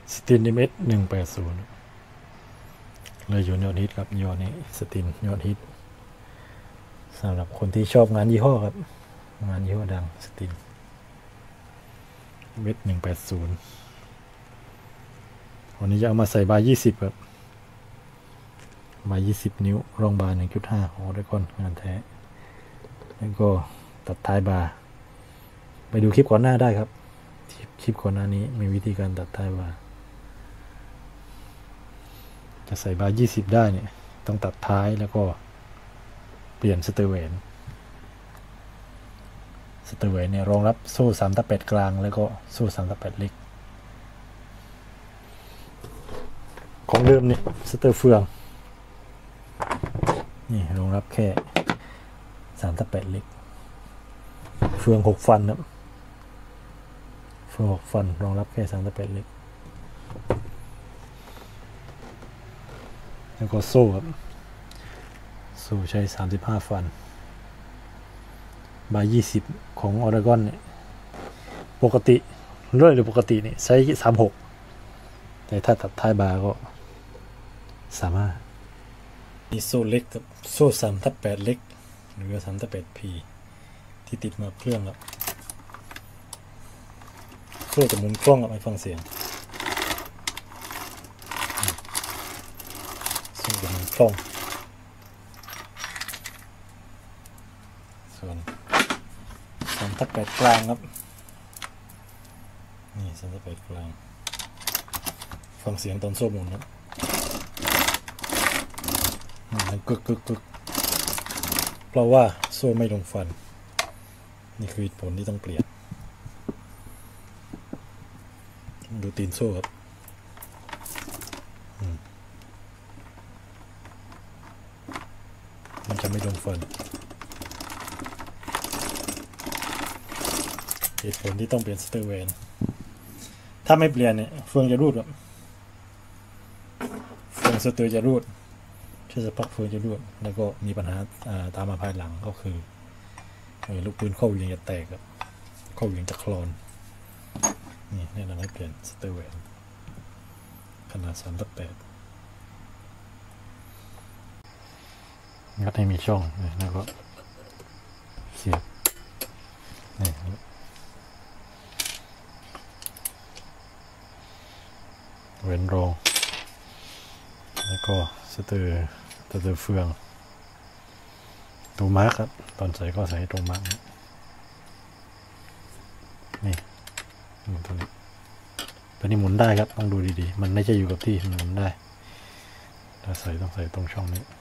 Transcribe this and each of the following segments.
สตินเอ็มเอส180เลยอยู่ยอดฮิตครับยอดนี้สตินยอดฮิตสำหรับคนที่ชอบงานยี่ห้อครับงานยี่ห้อดังสตินเวท180วันนี้จะเอามาใส่บาร์20ครับบาร์20นิ้วรองบาร์1.5ของทุกคนงานแท้แล้วก็ตัดท้ายบาร์ไปดูคลิปก่อนหน้าได้ครับคลิปก่อนหน้านี้มีวิธีการตัดท้ายบาร์จะใส่บาร์20ได้เนี่ยต้องตัดท้ายแล้วก็เปลี่ยนสเตอร์เวนเนี่ยรองรับโซ่3/8กลางแล้วก็โซ่3/8เล็กของเดิมนี่สเตอร์เฟืองนี่รองรับแค่3/8เล็กเฟือง6ฟันครับเฟือง6ฟันรองรับแค่3/8เล็กแล้วก็โซ่ครับโซ่ใช้35ฟันบาร์20ของออร์กอนเนี่ยปกติเรื่อยหรือปกติเนี่ยใช้36แต่ถ้าตัดท้ายบาร์ก็35มีโซ่เล็กกับโซ่3/8เล็กหรือ3/8P ที่ติดมาเครื่องครับโซ่จะหมุนกล้องไปฟังเสียงโซ่จะหมุนกล้องส่วน3/8กลางครับนี่3/8กลางฟังเสียงตอนโซ่หมุนครับมันกึกเพราะว่าโซ่ไม่ลงฟันนี่คือผลที่ต้องเปลี่ยนดูตีนโซ่ครับมันจะไม่ลงฟันเหตุผลที่ต้องเปลี่ยนสเตอร์เวนถ้าไม่เปลี่ยนเนี่ยเฟืองจะรูดครับเฟืองสเตอร์จะรูดช่วยสักพักเฟืองจะรูดแล้วก็มีปัญหาตามมาภายหลังก็คือลูกปืนเข้าเหวี่ยงจะแตกครับเข้าเหวี่ยงจะคลอนนี่แนะนำให้เปลี่ยนสเตอร์เวนขนาด3/8งัดให้มีช่องแล้วก็เสียบนี่เว้นรองแล้วก็สเตอร์เฟืองตัวมาร์กครับตอนใส่ก็ใส่ตรงมาร์กนี่ตัวนี้หมุนได้ครับต้องดูดีๆมันไม่ใช่อยู่กับที่มันหมุนได้ถ้าใส่ต้องใส่ตรงช่องนี้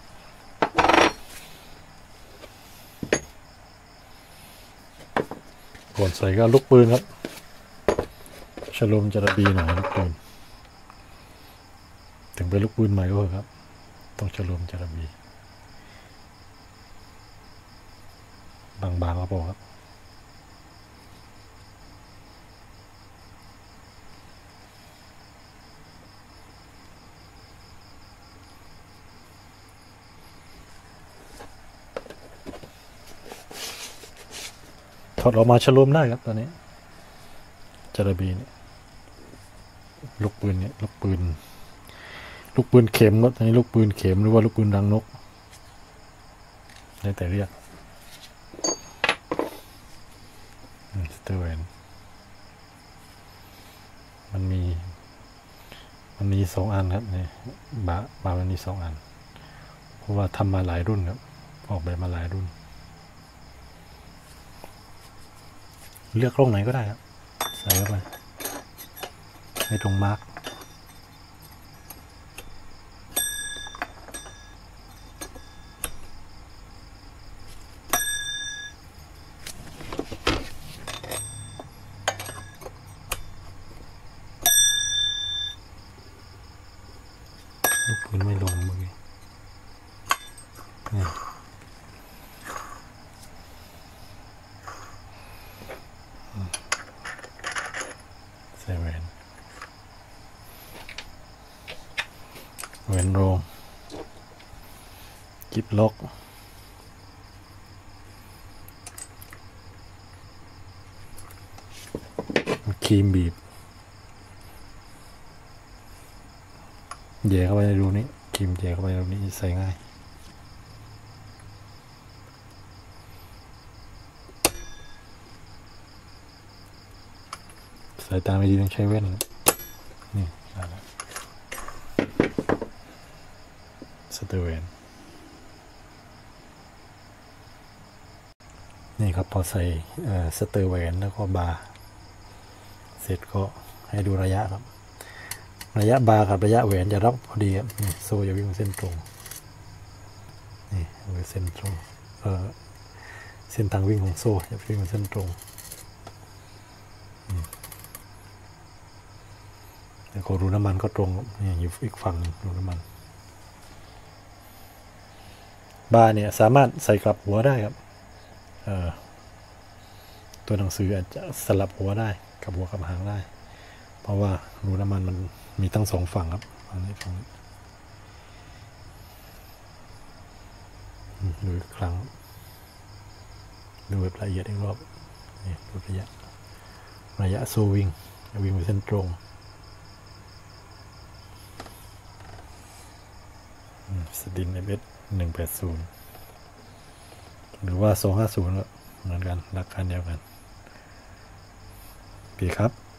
ก่อนใส่ก็ลูกปืนครับฉลมจะระบีหน่อยลูกปืนถึงเป็นลูกปืนใหม่ก็ครับต้องฉลมจะระบีบางๆก็พอครับถอดออกมาฉลมได้ครับตอนนี้จระบีเนี่ยลูกปืนเนี่ยลูกปืนเข็มครับตอนนี้ลูกปืนเข็มหรือว่าลูกปืนรังนกได้แต่เรียกสเตอร์เวนมันมี2 อันครับนี่บามันมี2 อันเพราะว่าทำมาหลายรุ่นครับออกแบบมาหลายรุ่นเลือกร่องไหนก็ได้ครับใส่เข้าไปให้ตรงมาร์กลูกปืนไม่ลงเมื่อกี้ใส่แหวนโรมกิบล็อกครีมบีบแย่เข้าไปในรูนี้ครีมแย่เข้าไปในรูนี้ใส่ง่ายสายตาไม่ดีต้องใช้แว่นนี่ได้แล้วสเตอร์แวนนี่ครับพอใส่สเตอร์แวนแล้วก็บาร์เสร็จก็ให้ดูระยะครับระยะบาร์กับระยะแหวนจะรับพอดีครับนี่โซ่จะวิ่งเส้นตรงนี่เส้นตรงเส้นทางวิ่งของโซ่จะวิ่งเส้นตรงแล้วก็รูน้ำมันก็ตรงนี่อยู่อีกฝั่งรูน้ำมันบาร์เนี่ยสามารถใส่กลับหัวได้ครับตัวหนังสืออาจจะสลับหัวได้กับหัวกับหางได้เพราะว่ารูน้ำมันมันมีตั้งสองฝั่งครับฝั่งนี้ฝั่งนี้ดูอีกครั้งดูแบบละเอียดอีกรอบนี่ดูระยะโซ่วิ่งไปเส้นตรงสดินเอเอส180หรือว่า250เหมือนกันหลักการเดียวกันโอเคครับ